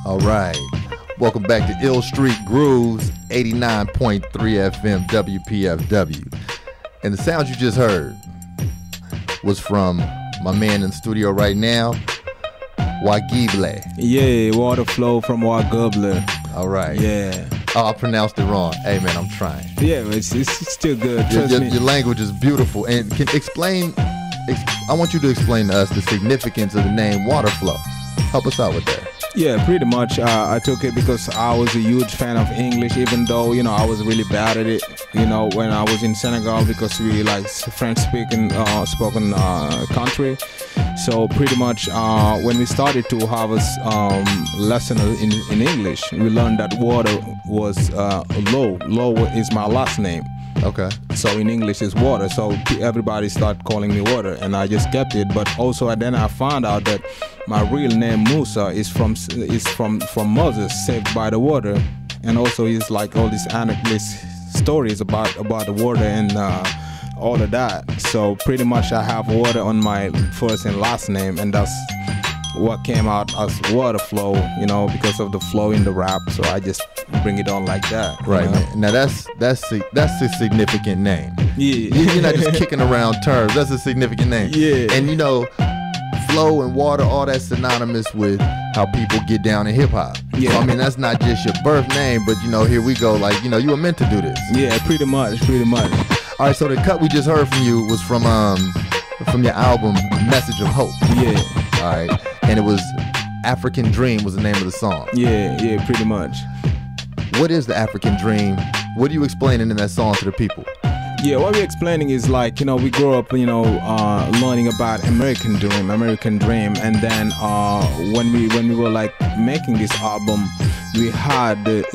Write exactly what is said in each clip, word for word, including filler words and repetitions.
All right. Welcome back to Ill Street Grooves, eighty-nine point three F M W P F W. And the sounds you just heard was from my man in the studio right now, Wagible. Yeah, water flow from Wagible. All right. Yeah. Oh, I pronounced it wrong. Hey, man, I'm trying. Yeah, it's, it's still good. Your, Trust your, me. your language is beautiful. And can explain, ex, I want you to explain to us the significance of the name Water Flow. Help us out with that. Yeah, pretty much. Uh, I took it because I was a huge fan of English, even though, you know, I was really bad at it, you know, when I was in Senegal, because we like French-speaking, uh, spoken uh, country. So pretty much uh, when we started to have a um, lesson in, in English, we learned that water was uh, low. Low is my last name. Okay. So in English it's water. So everybody started calling me Water, and I just kept it. But also then I found out that my real name Musa is from is from from Moses, saved by the water, and also it's like all these anecdotes, stories about about the water and uh, all of that. So pretty much I have water on my first and last name, and that's what came out as Water Flow, you know, because of the flow in the rap. So I just bring it on like that. Right, you know? man. Now that's that's a, that's a significant name. Yeah. You're not just kicking around terms. That's a significant name. Yeah. And you know, flow and water, all that's synonymous with how people get down in hip hop. Yeah. So, I mean, that's not just your birth name, but you know, here we go. Like, you know, you were meant to do this. Yeah, pretty much, pretty much. All right. So the cut we just heard from you was from um from your album Message of Hope. Yeah. All right. And it was African Dream was the name of the song. Yeah, yeah, pretty much. What is the African Dream? What are you explaining in that song to the people? Yeah, what we're explaining is like, you know, we grew up, you know, uh, learning about American Dream, American Dream, and then uh, when we when we were like making this album, we had the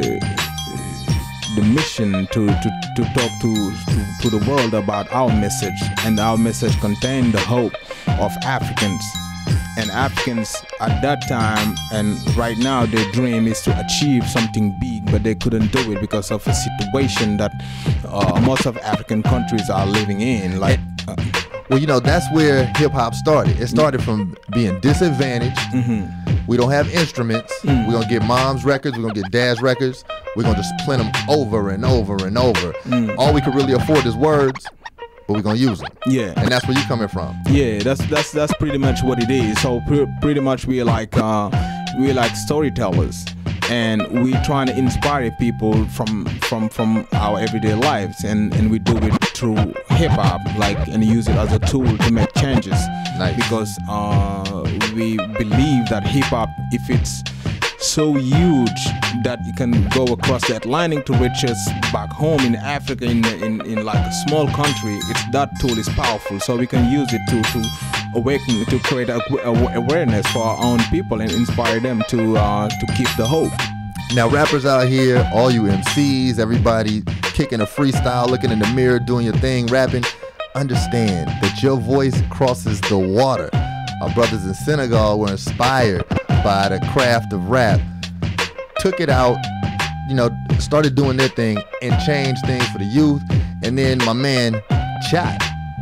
uh, the mission to to, to talk to, to to the world about our message, and our message contained the hope of Africans. And Africans at that time and right now, their dream is to achieve something big, but they couldn't do it because of a situation that uh, most of African countries are living in. Like, uh, well, you know, that's where hip hop started. It started from being disadvantaged. Mm-hmm. We don't have instruments. Mm. We're gonna get mom's records. We're gonna get dad's records. We're gonna just play them over and over and over. Mm. All we could really afford is words, but we're gonna use them. Yeah, and that's where you coming from. Yeah, that's that's that's pretty much what it is. So pre- pretty much we're like uh, we're like storytellers, and we trying to inspire people from from from our everyday lives, and and we do it through hip hop, like, and use it as a tool to make changes. Nice. Because uh, we believe that hip hop, if it's so huge that it can go across the Atlantic to reach us back home in Africa, in, in in like a small country, it's that tool is powerful. So we can use it to to awaken, to create a, a, awareness for our own people and inspire them to uh, to keep the hope. Now, rappers out here, all you M Cs, everybody kicking a freestyle, looking in the mirror, doing your thing, rapping, understand that your voice crosses the water. Our brothers in Senegal were inspired by the craft of rap, took it out, you know, started doing their thing and changed things for the youth. And then my man Chat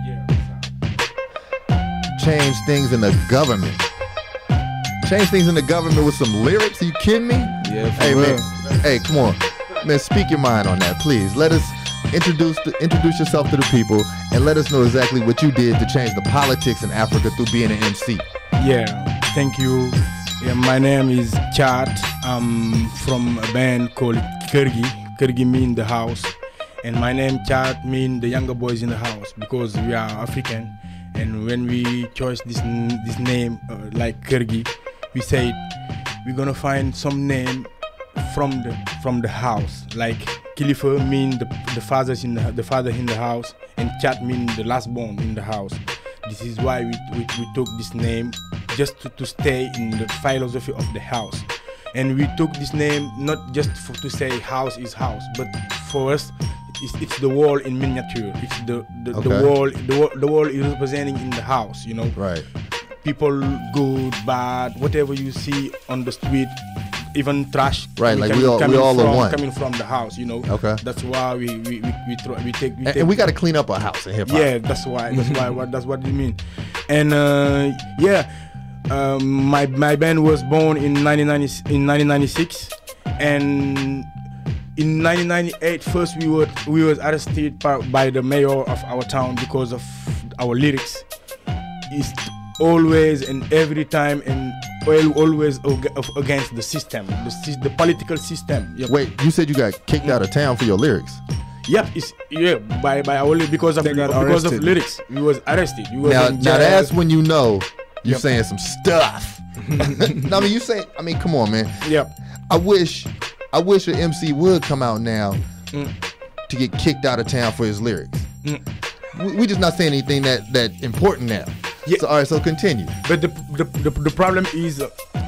changed things in the government. Changed things in the government with some lyrics. Are you kidding me? Yeah, for hey real. man, hey, come on, man, speak your mind on that, please. Let us introduce the, introduce yourself to the people and let us know exactly what you did to change the politics in Africa through being an M C. Yeah, thank you. Yeah, my name is Chat. I'm from a band called Kirgi. Kirgi mean the house. And my name Chat mean the younger boys in the house, because we are African. And when we chose this this name, uh, like Kirgi, we said we're gonna find some name from the from the house. Like Kilifa mean the the fathers in the the father in the house, and Chat mean the last born in the house. This is why we we, we took this name, just to, to stay in the philosophy of the house. And we took this name not just for to say house is house, but for us it's, it's the wall in miniature. It's the the, Okay. the wall the wall the wall is representing in the house, you know. Right. People, good, bad, whatever you see on the street, even trash. Right, like we all- we coming all are from, one. coming from the house, you know. Okay. That's why we we we we, throw, we take we And, take and we got to clean up our house in hip hop. yeah, that's why. That's why. What that's what you mean. And uh, yeah, um, my my band was born in nineteen ninety in nineteen ninety-six, and in nineteen ninety-eight, first we were we was arrested by, by the mayor of our town because of our lyrics. It's always and every time and always against the system, the, the political system. Yep. Wait, you said you got kicked out of town for your lyrics? Yep, it's yeah by by our because of because arrested. of lyrics. We was arrested. We was now, in now that's when you know you're yep. saying some stuff. no, I mean you say. I mean, come on, man. Yep. I wish, I wish an M C would come out now mm. to get kicked out of town for his lyrics. Mm. We, we just not saying anything that that important now. Yeah. So all right, so continue. But the the the, the problem is, uh,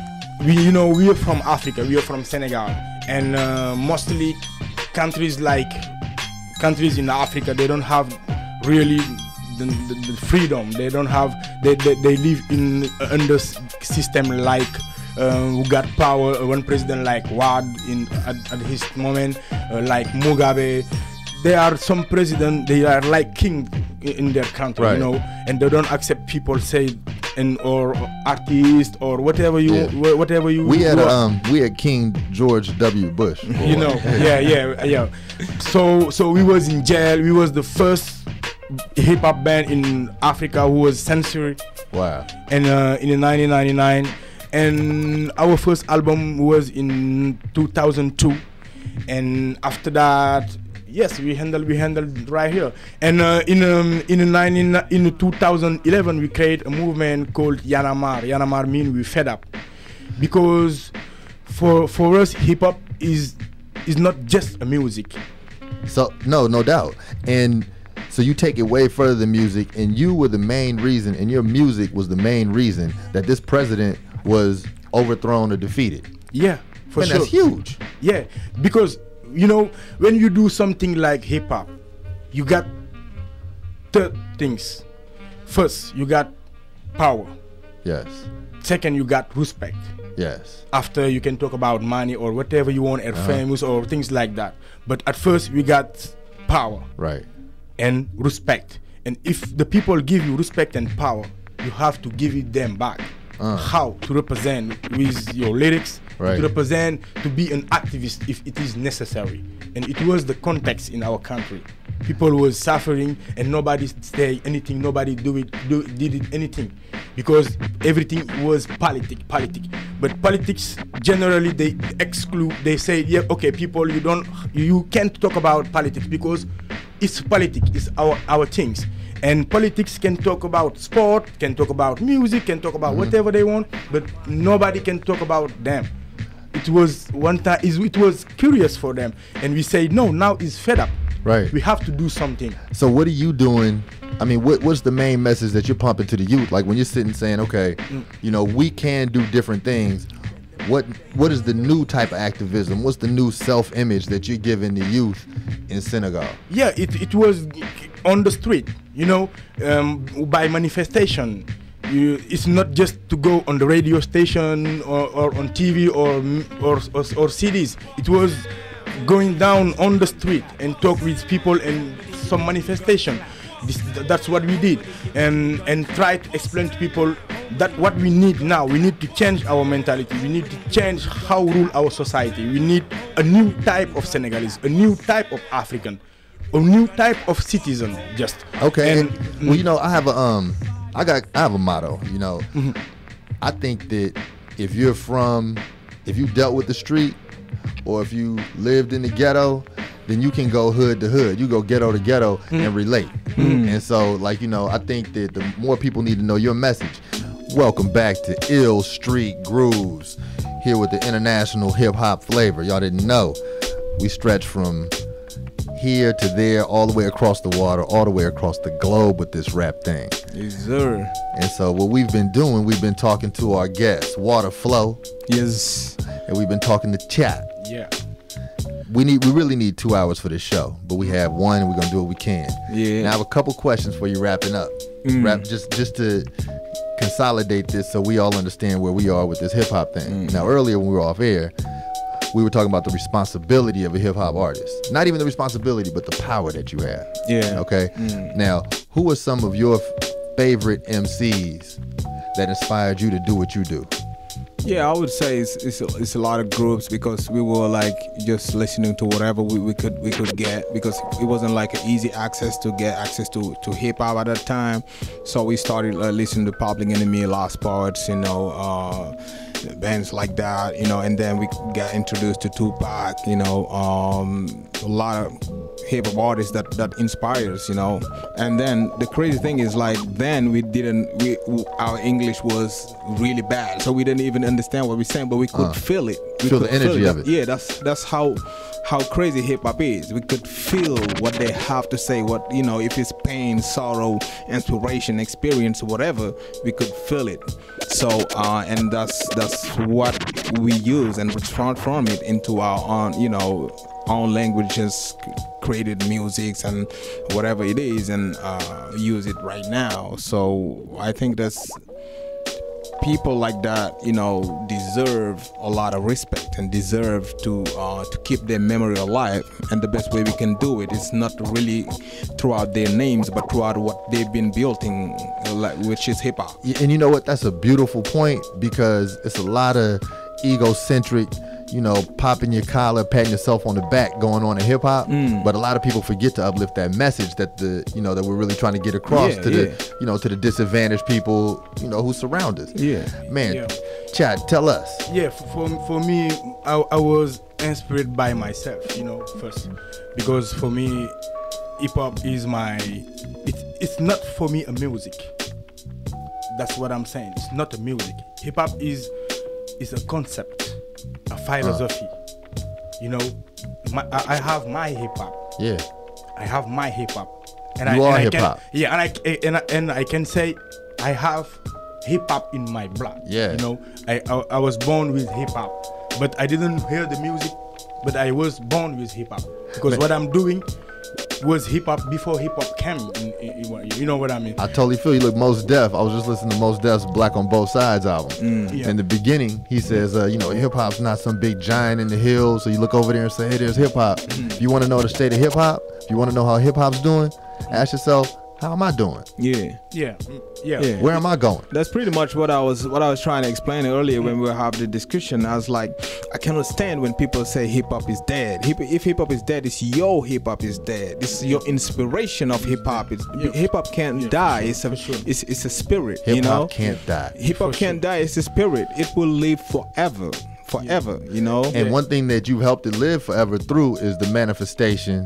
we you know we are from Africa. We are from Senegal, and uh, mostly countries like. Countries in Africa, they don't have really the, the, the freedom. They don't have. They they, they live in uh, under system like uh, who got power. Uh, one president like Wade in at, at his moment, uh, like Mugabe. There are some presidents. They are like king in their country, right. you know, and they don't accept people say and or artist or whatever you yeah. whatever you. We had um we had King George W. Bush. You know, yeah, yeah, yeah. So so we was in jail. We was the first hip hop band in Africa who was censored. Wow. And uh, in nineteen ninety-nine, and our first album was in two thousand two, and after that. Yes, we handled we handled right here, and uh, in um, in nineteen in two thousand eleven we created a movement called Yanamar. Yanamar means we fed up, because for for us hip hop is is not just a music. So no, no doubt, and so you take it way further than music, and you were the main reason, and your music was the main reason that this president was overthrown or defeated. Yeah, for Man, sure. That's huge. Yeah, because. You know, when you do something like hip hop, you got third things. First, you got power. Yes. Second, you got respect. Yes. After, you can talk about money or whatever you want, and uh-huh. famous or things like that. But at first, we got power. Right. And respect. And if the people give you respect and power, you have to give it them back. Uh. How to represent with your lyrics. Right. To represent, to be an activist if it is necessary. And it was the context in our country. People were suffering and nobody say anything, nobody do it, do, did it anything. Because everything was politic, politic. But politics, generally they exclude, they say, yeah, okay, people, you don't, you can't talk about politics because it's politics, it's our, our things. And politics can talk about sport, can talk about music, can talk about mm-hmm. whatever they want, but nobody can talk about them. It was one time, it was curious for them. And we say, no, now it's fed up. Right. We have to do something. So what are you doing? I mean, what, what's the main message that you're pumping to the youth? Like when you're sitting saying, okay, mm. you know, we can do different things. What What is the new type of activism? What's the new self-image that you're giving the youth in Senegal? Yeah, it, it was on the street, you know, um, by manifestation. You, it's not just to go on the radio station or, or on T V or, or, or, or C Ds. It was going down on the street and talk with people and some manifestation. This, that's what we did, and and try to explain to people that what we need now, we need to change our mentality. We need to change how we rule our society. We need a new type of Senegalese, a new type of African, a new type of citizen. Just okay. And, and, well, you know, I have a um. I got I have a motto, you know. Mm-hmm. I think that if you're from, if you dealt with the street, or if you lived in the ghetto, then you can go hood to hood. You go ghetto to ghetto mm-hmm. and relate. Mm-hmm. And so, like, you know, I think that the more people need to know your message. Welcome back to Ill Street Grooves, here with the international hip hop flavor. Y'all didn't know, we stretch from here to there, all the way across the water, all the way across the globe with this rap thing. Yes, sir. And so what we've been doing, we've been talking to our guests, Water Flow. Yes. And we've been talking to Chat. Yeah. We need, we really need two hours for this show, but we have one, and we're gonna do what we can. Yeah. Now I have a couple questions for you wrapping up. Mm. Wrap just just to consolidate this so we all understand where we are with this hip hop thing. Mm. Now earlier when we were off air, we were talking about the responsibility of a hip hop artist. Not even the responsibility, but the power that you have. Yeah. Okay. Mm. Now, who are some of your f- favorite M Cs that inspired you to do what you do? Yeah, I would say it's, it's, a, it's a lot of groups, because we were like just listening to whatever we, we could we could get, because it wasn't like an easy access to get access to, to hip hop at that time. So we started uh, listening to Public Enemy, Lost Poets, you know, uh, bands like that, you know, and then we got introduced to Tupac, you know, um, a lot of hip hop artists that that inspires, you know. And then the crazy thing is, like, then we didn't we our English was really bad, so we didn't even understand what we're saying, but we could uh, feel it. We feel could the energy feel of it. Yeah, that's that's how how crazy hip hop is. We could feel what they have to say. What, you know, if it's pain, sorrow, inspiration, experience, whatever, we could feel it. So uh, and that's that's what we use and transform it into our own, you know, own languages, created musics and whatever it is, and uh, use it right now. So I think that's people like that, you know, deserve a lot of respect and deserve to uh, to keep their memory alive. And the best way we can do it is not really throughout their names, but throughout what they've been building, like, which is hip hop. And you know what? That's a beautiful point, because it's a lot of egocentric, you know, popping your collar, patting yourself on the back going on in hip hop. Mm. But a lot of people forget to uplift that message that the, you know, that we're really trying to get across yeah, to yeah. the, you know, to the disadvantaged people, you know, who surround us. Yeah. Man, yeah. Chad, tell us. Yeah, for for me, I, I was inspired by myself, you know, first, because for me, hip hop is my, it's it's not for me a music. That's what I'm saying. It's not a music. Hip hop is is a concept, a philosophy. Uh. You know, my, I, I have my hip hop. Yeah. I have my hip hop. And you I, are and hip I hop. can, yeah, and I and I, and I can say I have hip hop in my blood. Yeah. You know, I, I I was born with hip hop, but I didn't hear the music. But I was born with hip hop, because Man. what I'm doing was hip hop before hip hop came. In, in, in, you know what I mean? I totally feel you. Look, Mos Def. I was just listening to Mos Def's "Black on Both Sides" album. Mm. Yeah. In the beginning, he says, uh, you know, hip hop's not some big giant in the hills. So you look over there and say, hey, there's hip hop. Mm. If you want to know the state of hip hop, if you want to know how hip hop's doing, ask yourself, how am I doing? Yeah. Yeah. Yeah. Yeah. Where am I going? That's pretty much what I was what I was trying to explain earlier when we were having the discussion. I was like, I can understand when people say hip hop is dead. Hip, if hip hop is dead, it's your hip hop is dead. This is your inspiration of hip hop. Yeah. Hip hop can't yeah, die. Sure, it's a sure. it's it's a spirit. Hip you know, hop can't die. Hip hop can't sure. die. It's a spirit. It will live forever. Forever. Yeah. You know. And yeah. one thing that you've helped it live forever through is the manifestation.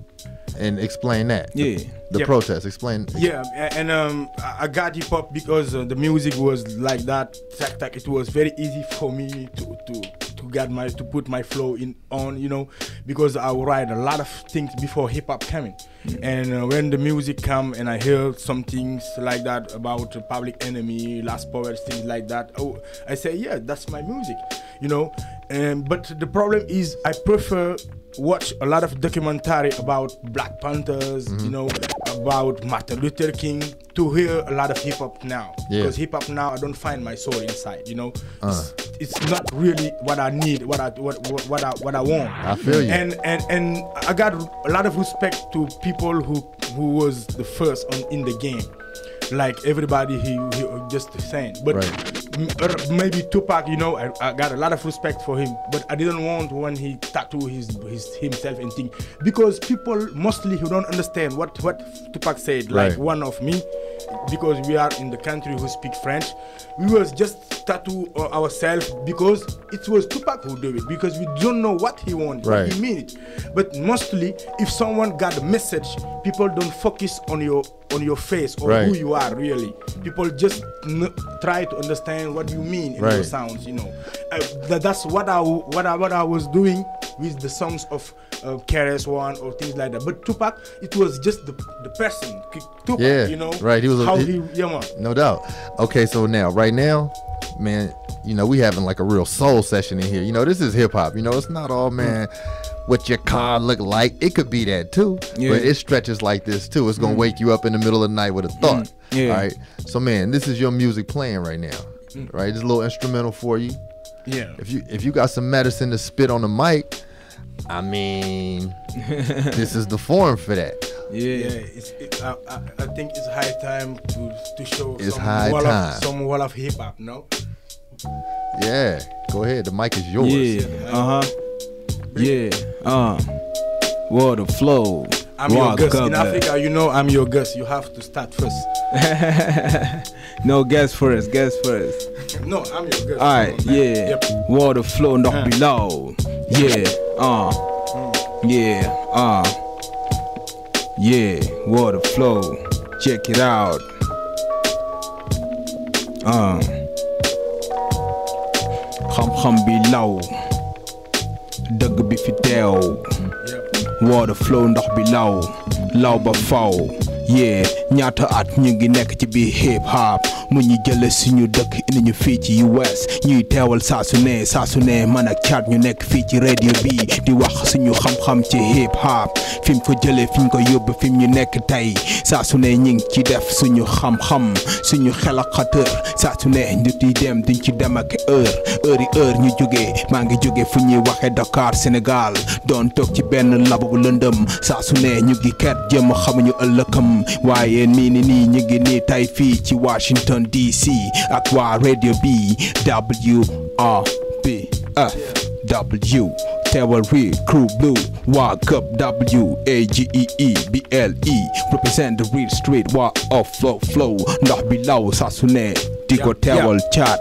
And explain that. Yeah. The yeah. protest. Explain. Yeah, and um, I got hip hop because uh, the music was like that. Tac, tac. It was very easy for me to to to get my to put my flow in on, you know, because I would write a lot of things before hip hop coming. Mm. And uh, when the music come and I hear some things like that about uh, Public Enemy, Lost Poets, things like that, oh, I say, yeah, that's my music, you know. Um, but the problem is I prefer watch a lot of documentary about Black Panthers, mm-hmm. you know, about Martin Luther King, to hear a lot of hip hop now. Yeah. Because hip hop now, I don't find my soul inside, you know. Uh. It's, it's not really what I need, what I what what, what I what I want. I feel you. And and and I got a lot of respect to people who who was the first on in the game. Like everybody, he, he just the same. But right. m- maybe Tupac, you know, I, I got a lot of respect for him. But I didn't want when he tattoo his, his himself and thing, because people mostly who don't understand what what Tupac said. Like right. one of me, because we are in the country who speak French, we was just tattoo ourselves because it was Tupac who did it, because we don't know what he wanted, right. what he mean it. But mostly, if someone got a message, people don't focus on your on your face or right. who you are really. People just n- try to understand what you mean in right. your sounds, you know. Uh, that, that's what I what I what I was doing with the songs of uh, K R S One or things like that. But Tupac, it was just the the person, Tupac, yeah, you know. Right. He was a, how he, he, yeah, man. No doubt. Okay, so now, right now, man, you know, we having like a real soul session in here. You know, this is hip hop. You know, it's not all, man, what your car look like. It could be that too, yeah. but it stretches like this too. It's gonna mm. wake you up in the middle of the night with a thought. Mm. Yeah. All right. So, man, this is your music playing right now, mm. right? It's a little instrumental for you. Yeah. If you if you got some medicine to spit on the mic, I mean, this is the forum for that. Yeah. Yeah, it's, it, I, I, I think it's high time to to show It's some high wall time. of some wall of hip hop, no? Yeah, go ahead. The mic is yours. Yeah. Uh huh. Yeah. Uh. Water flow. I'm your Rock guest. In up Africa, you know I'm your guest. You have to start first. No, guess first. Guess first. No, I'm your guest. Alright, Come on, man. yeah. Yep. Water flow, knock Uh. below. Yeah. Uh. Yeah. Uh. Yeah. Water flow. Check it out. Uh. Xam-xam bi law. Dëgg bi fi teew. Yep. Water flow ndox bi law. Law ba faw. Yeah, ñaata at ñu ngi nekk ci biir hip hop mu ñu jële suñu dëkk indi ñu fii ci U S ñuy teewal saa su ne saa su ne man ak Thiat ñu nekk fii ci radio bi di wax suñu xam-xam ci hip hop fi mu ko jëlee fi mu ko yóbbu fi mu ñu nekk tey saa su ne ñu ngi ci def suñu xam-xam suñu xel ak xateur saa su ne ñu di dem duñ ci dem ak heure heure yi heure ñu jógee maa ngi jógee fu ñuy waxee Dakar Sénégal doon toog ci benn labu lëndëm saa su ne ñu ngi ket jëm xamuñu ëllëkam waaye nii ni nii ñu ngi nii tay fii ci Washington D C ak waa radio bi W R B F W teewal real crew blue waa cup W A G E E B L E represent the real street waa off flow flow ndax bi law saa su ne di ko teewal Thiat.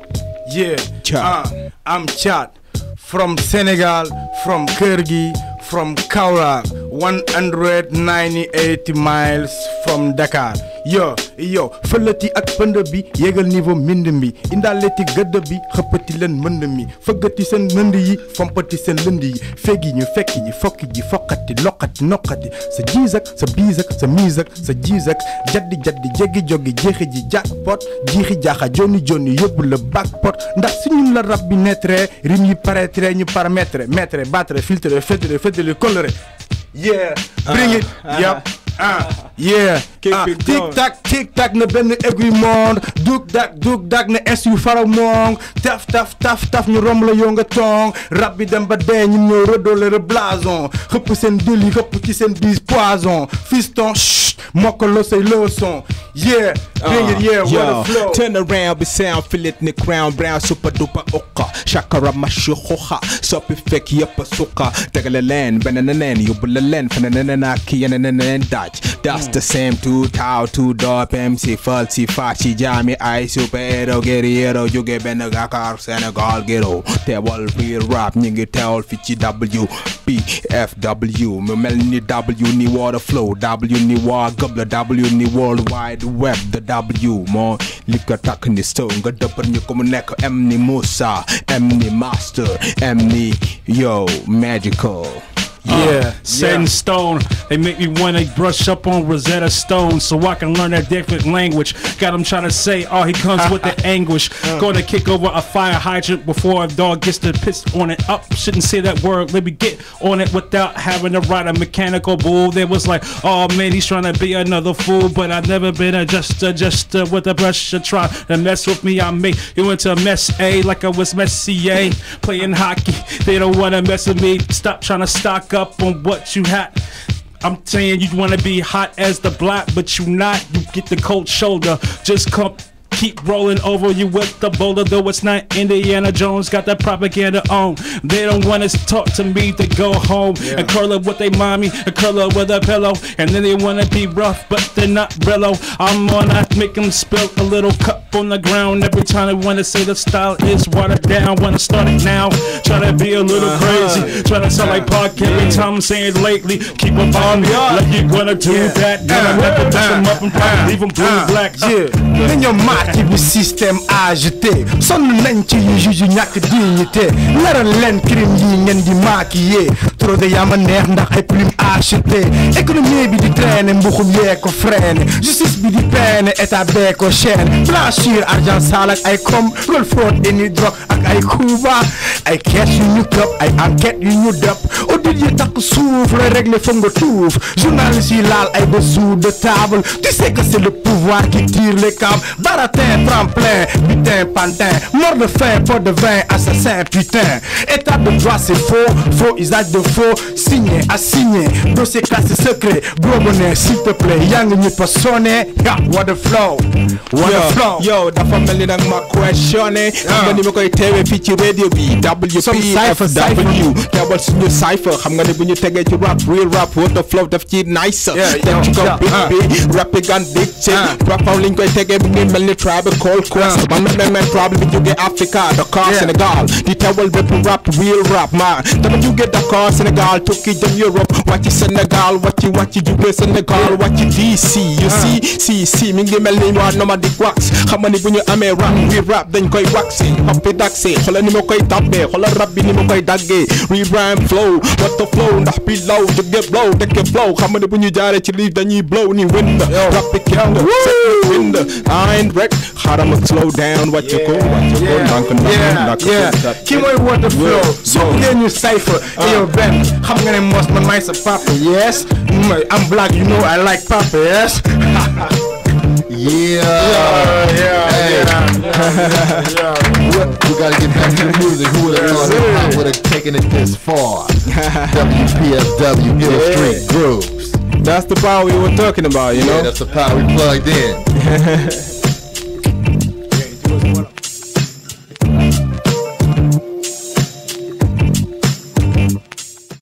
Yeah. Thiat. Uh, I'm Thiat from Senegal, from Kër Gi, from Kaolack, one hundred ninety-eight miles from Dakar. Yo, yo, fëlati ak pënd bi yégal niveau mbind mi indaaleti gëdd bi xëppati leen mënd mi fëggati seen mënd yi fompati seen lënd yi fegi ñu fekki ñi fokki ji fokkati loqati noqati sa jiizak sa biizak sa miizak sa jiizak jaddi jaddi jéggi joggi jeexi ji jackpot jiixi jaaxa joni joni yóbbu la backpot ndax si ñun la rab bi nettre rim yi paraître ñu paramètre mettre battre filtre fédéré fédéré coloré. Yeah, bring it. Yep. Ah, yeah. Keep Ah, it tic going. tac tic tac na benn aiguille monde duk dak duk dak na es yu faramong taf taf taf taf ñu romb la yoo nga tong rab bi dem ba dee ñun ñoo redoole le blason xëpp seen dil yi xëpp ci seen biis poison fiston shh mokkalo say leçon. Yeah, bring it, yeah, yo, what a flow. turn around, be sound, feel it, Nick Crown, Brown, super duper oka, shakara mashuhoha, soppy fake, yapa suka, tagalalan, banananan, yubulalan, fanananaki, and Dutch. That's the same two tau, two dope, M C, falsi, fashi, jami, I, super hero, guerrero, you get benagakar, Senegal, ghetto, table, real rap, nigga, tell, fichi, W, B, F, W, Melanie, W, ni water flow, W, ni war, gobler, W, ni worldwide web, the W, more liquor tuck in the stone, got up on you come neck, M ni Musa, M ni Master, M ni yo, magical. Yeah, set yeah. in stone. They make me wanna brush up on Rosetta Stone so I can learn that different language. Got them trying to say, oh, he comes with the anguish. Gonna kick over a fire hydrant before a dog gets the piss on it up. Shouldn't say that word. Let me get on it without having to ride a mechanical bull. They was like, oh man, he's trying to be another fool, but I've never been a just a just a, with a brush to try to mess with me. I make you into mess A like I was Messier playing hockey. They don't wanna mess with me. Stop trying to stock up on what you had. I'm saying you wanna be hot as the block, but you not. You get the cold shoulder. Just come. Keep rolling over you with the boulder, though it's not Indiana Jones. Got that propaganda on. They don't want to talk to me to go home Yeah. and curl up with they mommy and curl up with a pillow. And then they want to be rough, but they're not Brillo. I'm gonna make them spill a little cup on the ground every time they want to say the style is watered down. Wanna start it now. Try to be a little crazy. Try to sound like Park every time I'm saying lately. Keep them on me like you gonna do Yeah. that. Gonna never touch them up and probably leave them blue black. Yeah, dañoo màcc bi système A G T sonn nañ ci yu juge ñàkk dignité leral leen crime yi ngeen di maquiller trop de yama neex ndax ay plume acheté économie bi di traîner mbuxum yee ko freiné justice bi di peine état bee ko chaîne blanchir argent sale ak ay com loolu fraude et ni drogue ak ay kuba ay caisse yu ñu këpp ay enquête yu ñu dëpp audit yi takk suuf looy régler foog nga tuuf journaliste yi laal ay dessous de table tu sais que c'est le pouvoir qui tire les câbles baratin tremplin butin pantin mort de faim pot de vin assassin putain état de droit c'est faux faux usage de faut signer, assigner, dossier classé secret, gros bonnet, s'il te plaît, yang ñu pas sonné, yeah, what the flow, what yo, the flow. Yo, dafa mel ni nag ma questionné. Xam nga ni ma koy teewee fii ci radio bi W P F W teewal suñu cypher. Xam nga ni bu ñu tegee ci rap real rap what the flow daf ci nice. Dem ci kaw big bi rap gan dig ci rap faw liñ koy tegee bu ngi mel ni tribal call quest. Man man man problem bi jógee Africa Dakar Sénégal di teewal bépp rap real rap man. Dama jógee Dakar Sénégal tukki jëm Europe wàcc Sénégal wàcc wàcc jógee Sénégal wàcc D C. You see si si mi ngi mel ni waa nomadic wax. Xam nga ni bu ñu amee rap real rap dañ koy waxi hoppi daxi xoolal ni ma koy tabbee xoolal rap bi ni ma koy daggee rhyme flow what the flow ndax bi low jóge blow tekke flow xam nga ni bu ñu jaaree ci lii dañuy blow ni wind rap bi kenn wind ayn rek xaaral ma slow down wàcc ko wàcc ko ndànk ndànk ndànk ki mooy what the flow soo ngeen ñu cypher yow benn xam nga ne mos man may sa papa yes I'm black you know I like papa yes Yeah, yeah, yeah, hey. yeah, yeah, yeah. What, we gotta get back to the music. Who would have thought hip-hop would have taken it this far? W P F W, Hill Yeah. Street Grooves. That's the power we were talking about, you know. Yeah, that's the power we plugged in.